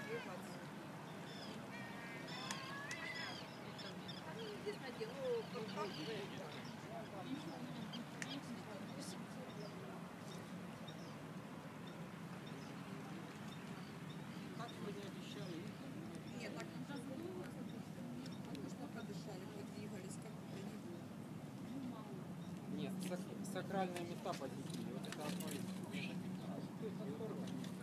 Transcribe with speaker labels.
Speaker 1: Как вы не обещали?
Speaker 2: Нет, так можно подышали, подвигались, как будто не было.
Speaker 1: Нет, сакральные места посетили. Вот это одно из движений.